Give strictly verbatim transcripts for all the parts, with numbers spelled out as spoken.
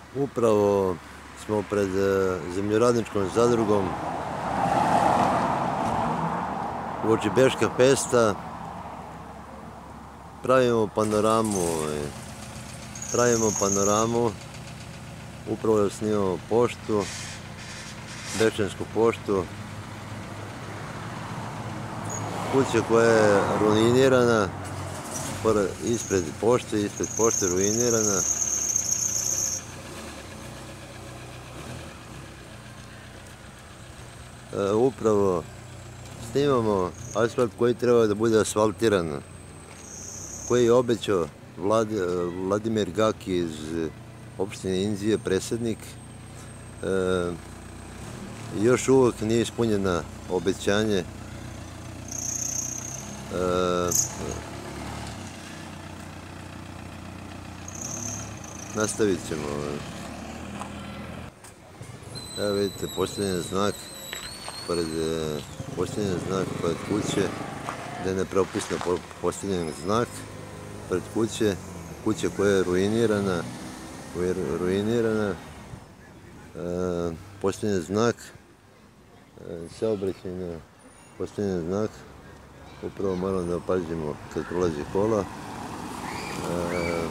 Upravo smo pred zemljoradničkom zadrugom uoči Beška festa. Pravimo panoramu, pravimo panoramu, upravo snimamo poštu, Bečansku poštu, kuća koja je ruinirana, ispred pošte, ispred pošte ruinirana. E, upravo snimamo asfalt koji treba da bude asfaltiran, koji je obećao Vlad, Vladimir Gaki iz opštine Inđije, predsednik. E, još uvek nije ispunjeno obećanje. E, nastavit ćemo. Evo vidite, postavljen znak pored, postavljen znak pored kuće, gde je nepropisno postavljen znak pred kuće, kuća koja je ruinirana, koja je ruinirana, e, postavljen znak, e, saobraćajno postavljen znak, upravo moramo da pazimo kad prolazi kola. E,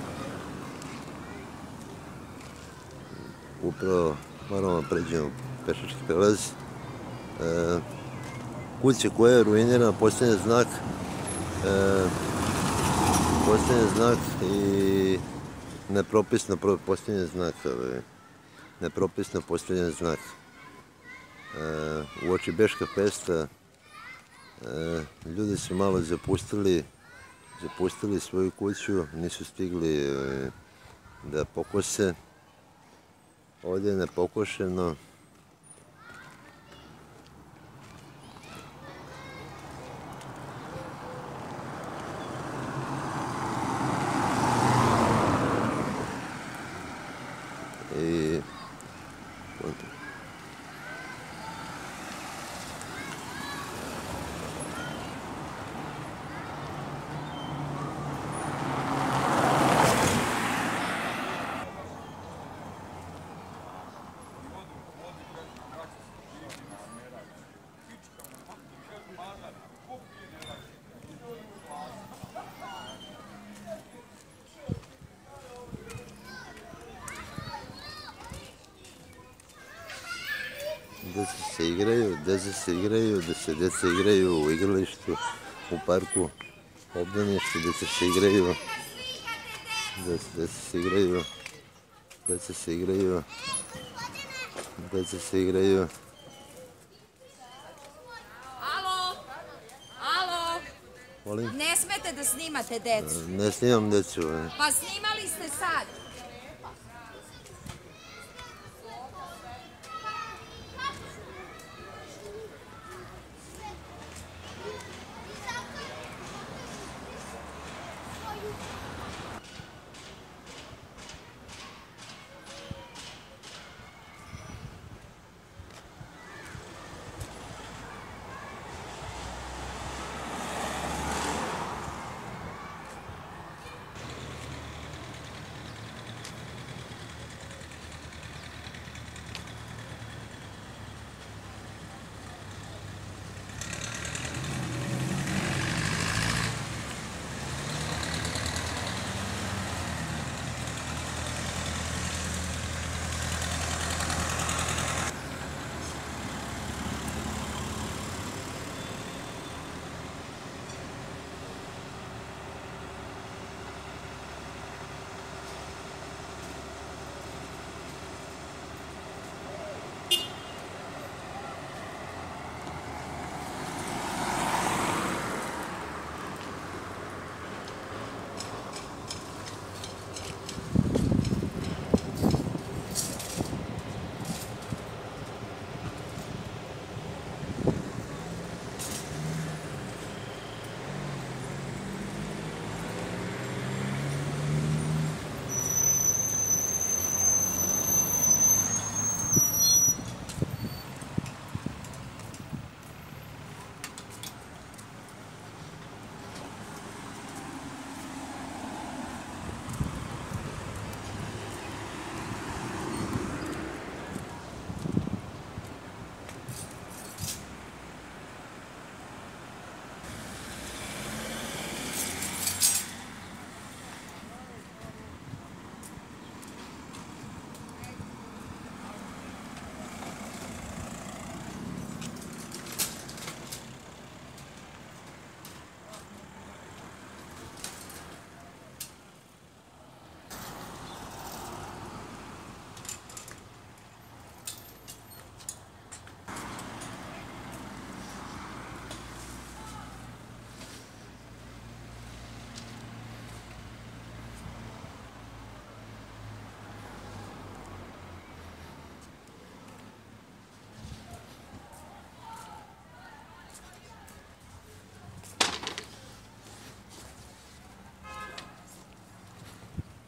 upravo moramo da pređemo pešački prelaz. E, kuća koja je ruinirana, postavljen znak, e, postavljen znak i nepropisno postavljen znak, nepropisno postavljen znak. E, uoči Beška festa e, ljudi su malo zapustili, zapustili svoju kuću, nisu stigli e, da pokose. Ovdje je nepokošeno. I deca se igraju, deca se igraju, da se deca igraju u igralištu, u parku, obdaništu, deca se igraju, deca se igraju, deca se igraju, deca se igraju. Alo, alo, Molim? ne smete da snimate decu. Ne snimam decu. Pa snimali ste sad.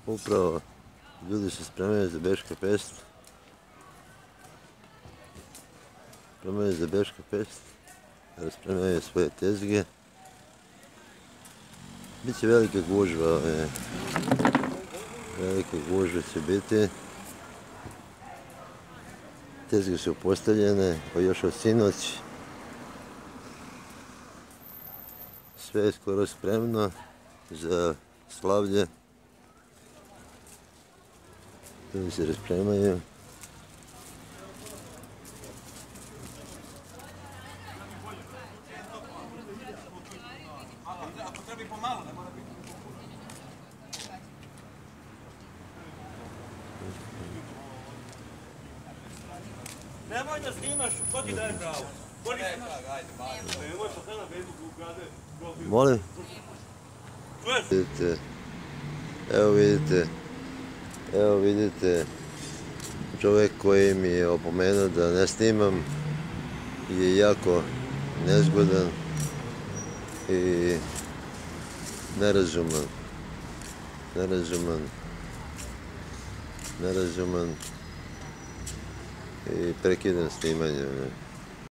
Upravo ljudi se spremaju za Beška fest. Spremaju za Beška fest. Raspremaju svoje tezge. Biće velika gužva. Ove. Velike gužve će biti. Tezge su postavljene, pa još od sinoć. Sve je skoro spremno za slavlje. Ljudi se raspremaju. Ako treba i pomalo, ne mora biti. Nemoj da snimaš, ko ti daje pravo? Ko ti daje pravo? Ajde, malo. Nemoj što sada Facebooku ukrade. Molim? Čuješ? Vidite, evo vidite, evo vidite, čovjek koji mi je opomenuo da ne snimam je jako nezgodan i nerazuman, nerazuman, nerazuman i prekidam snimanje.